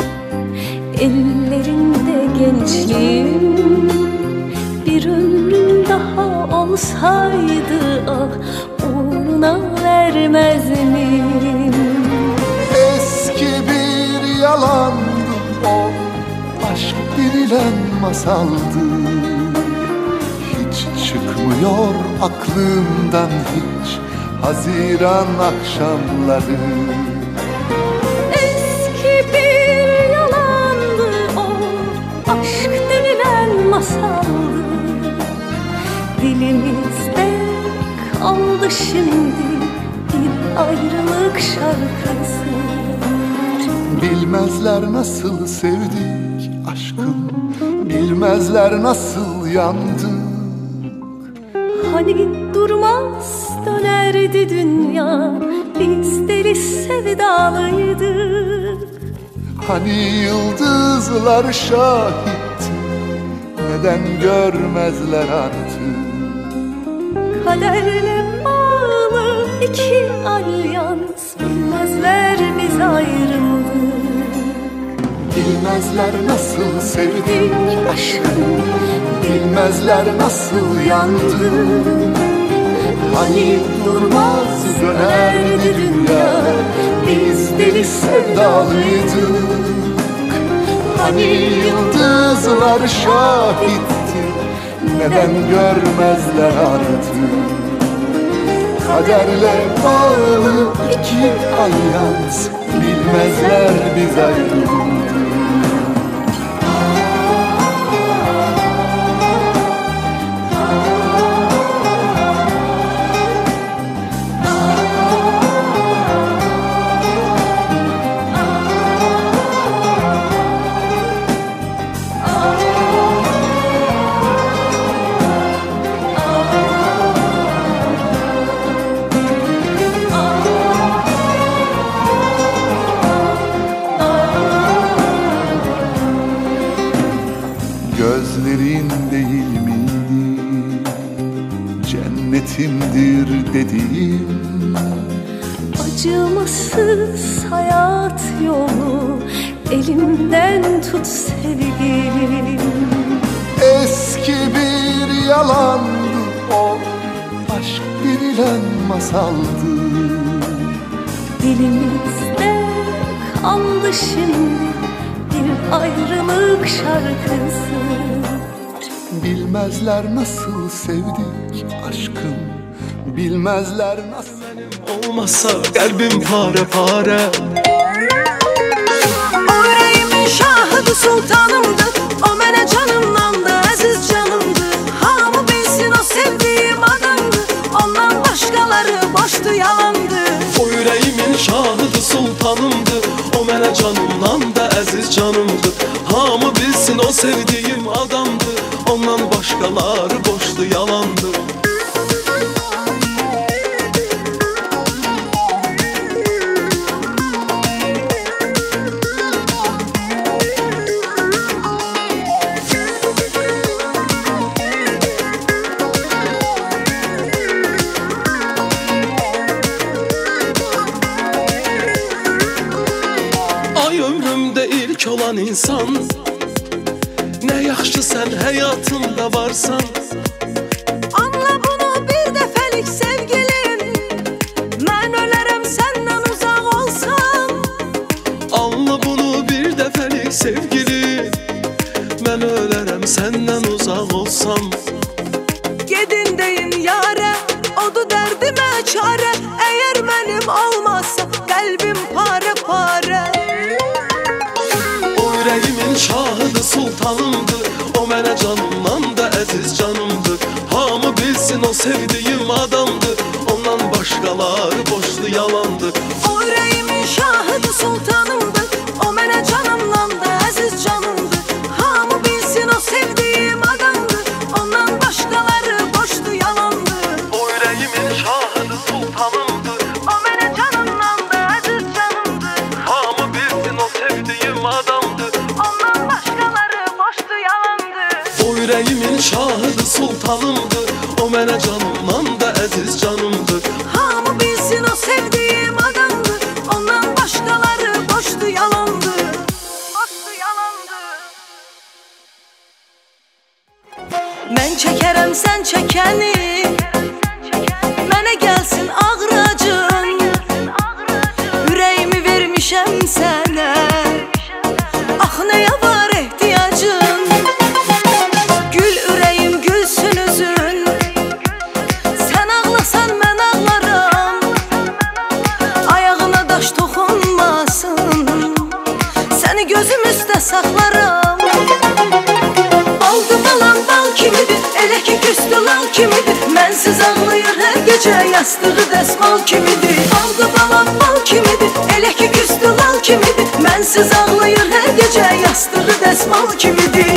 ellerinde gençliğim, bir ömrüm daha olsaydı uğruna vermez miyim? Eski bir yalandı o, aşk denilen masaldı. Hiç çıkmıyor aklımdan hiç Haziran akşamları. Eski bir yalandı o, aşk denilen masaldı. Dilimizde kaldı şimdi bir ayrılık şarkısı. Bilmezler nasıl sevdik aşkım, bilmezler nasıl yandık. Hani durmaz dönerdi dünya, biz deli sevdalıydık. Hani yıldızlar şahitti, neden görmezler artık? Kaderle bağlı iki alyans, bilmezler biz ayrıldık. Bilmezler nasıl sevdik aşkım, bilmezler nasıl yandık. Hani durmaz dönerdi dünya, biz deli sevdalıydık. Hani yıldızlar şahitti, neden görmezler artık? Kaderle bağlı iki alyans, bilmezler biz ayrıldık. Gözlerin değil miydi cennetimdir dediğim? Acımasız hayat yolu, elimden tut sevgilim. Eski bir yalandı o, aşk denilen masaldı. Dilimizde kaldı şimdi bir ayrılık şarkısı. Bilmezler nasıl sevdik aşkım, bilmezler nasıl. Olmasa kalbim pare pare. O yüreğimin şahıdı sultanımdı, o mene canımdan da aziz canımdı. Hamı bilsin o sevdiğim adamdı, ondan başkaları boştu yalandı. O yüreğimin şahıdı sultanımdı, o mene canımdan da aziz canımdı. Hamı bilsin o sevdiğim adamdı, ondan başkaları boştu yalandı. Ay ömrümde ilk olan insan, ne yaxşı sen hayatımda varsan. Anla bunu bir defelik sevgilim, ben ölerim senden uzak olsam. Anla bunu bir defelik sevgilim, ben ölerim senden uzak olsam. Gedin deyin yare, odu derdime çare. Eğer benim olmazsa kalbim pare pare. O yüreğimin şahıdı sultanımdı, o mene canımdan da aziz canımdı. Hamı bilsin o sevdiğim adamdı, ondan başkaları boştu yalandı. O yüreğimin şahıdı sultanımdı, o mene canımdan da aziz canımdı. Hamı bilsin o sevdiğim adamdı, ondan başkaları boştu yalandı. O yüreğimin şahıdı sultanımdı, o mene canımdan da aziz canımdı. Hamı bilsin o sevdiğim adamdı, ondan sultanımdır. O mənə canımdan da əziz canımdır. Hamı bilsin o sevdiğim adamdır. Ondan başkaları boştu, yalandı. Mən çəkərəm sən çəkəni, mənə gəlsin ağracın. Ürəyimi vermişəm sənə, ax nəyə var ehtiyacın. Gül ürəyim gülsün üzün, sən ağlasan mən ağlaram. Ayağına daş toxunmasın, səni gözüm üstə saxlaram. Baldı balam bal kimidir, elə ki küstü lal kimidir. Mənsiz ağlayır hər gecə, yastığı dəsmal kimidir. Baldı balam bal kimidir, elə ki küstü lal kimidir. Mənsiz ağlayır hər gecə, yastığı dəsmal kimidir.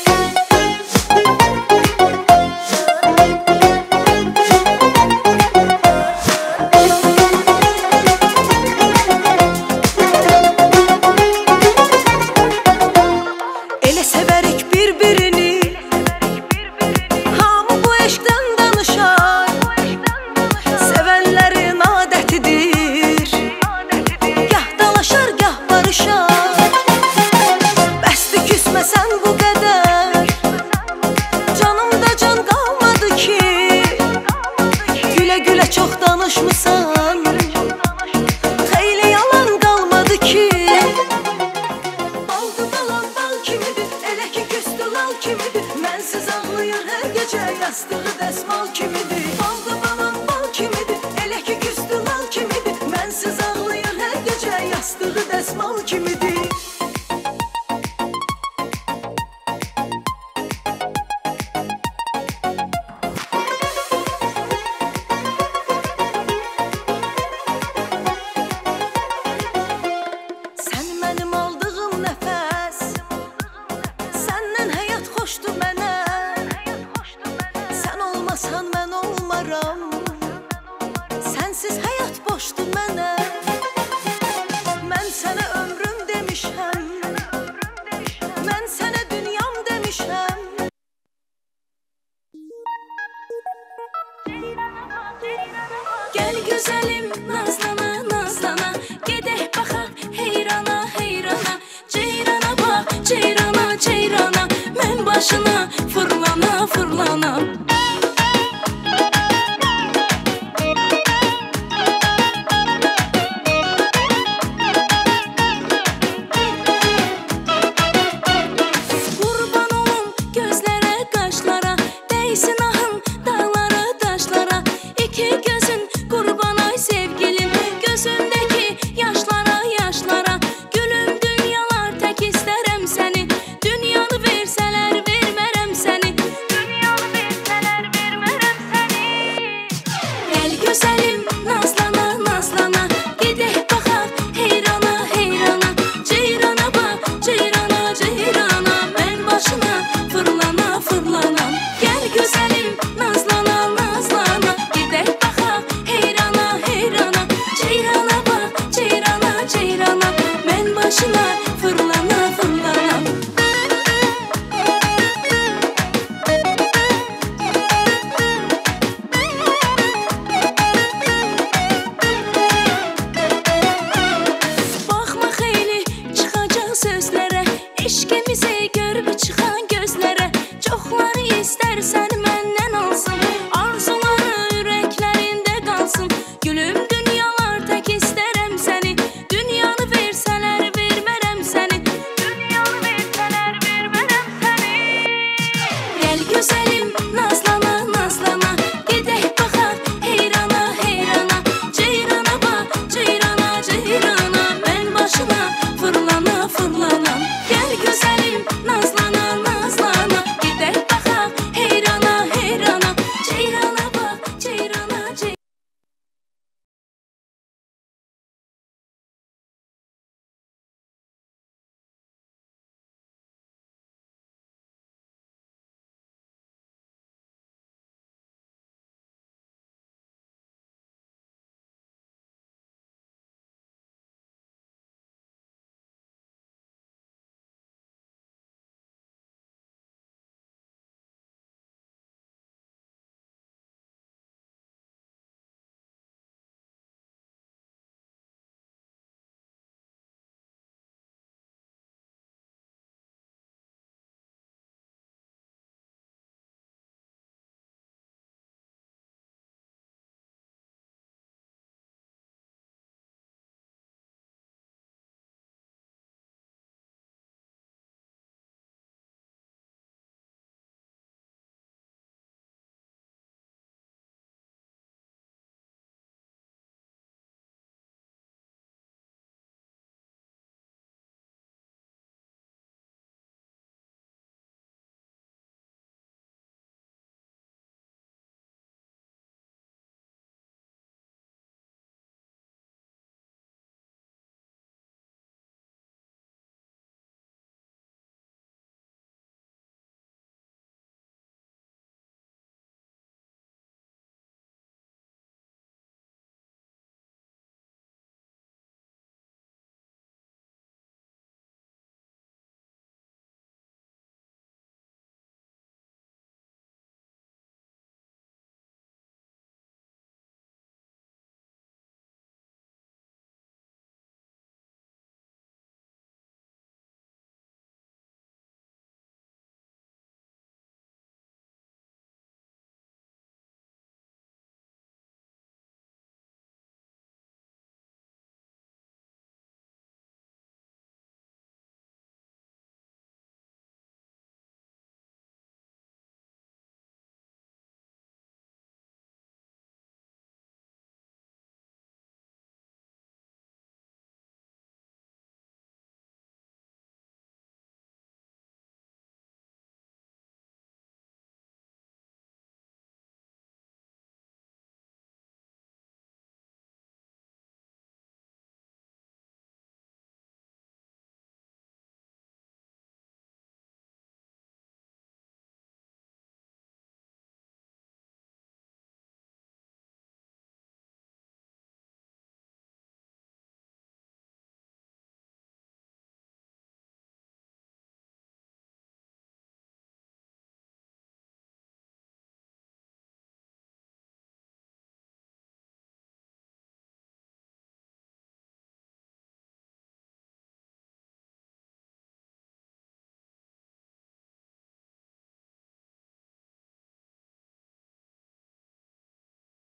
Elə sevərik bir-birini, hamı bu eşqdən danışar. Sevənlərin adətidir, gah dalaşar, gah barışar. Bəsdir küsməsən bu qədər, canımda can qalmadı ki. Gülə-gülə çox danışmısan, xeyli yalan qalmadı ki. Baldı balam bal kimidir, elə ki küstü lal kimidir. Mənsiz ağlayır hər gecə, yastığı dəsmal kimidir. Baldı balam bal kimidir, elə ki küstü lal kimidir. Mənsiz ağlayır hər gecə, yastığı dəsmal kimidir. Sən mənim aldığım nəfəs, səndən həyat xoşdur mənə. Sən olmasan mən olmaram, sənsiz həyat boşdur mənə. Mən sənə ömrüm demişəm, mən sənə dünyam demişəm. Gəl gözəlim nazlanan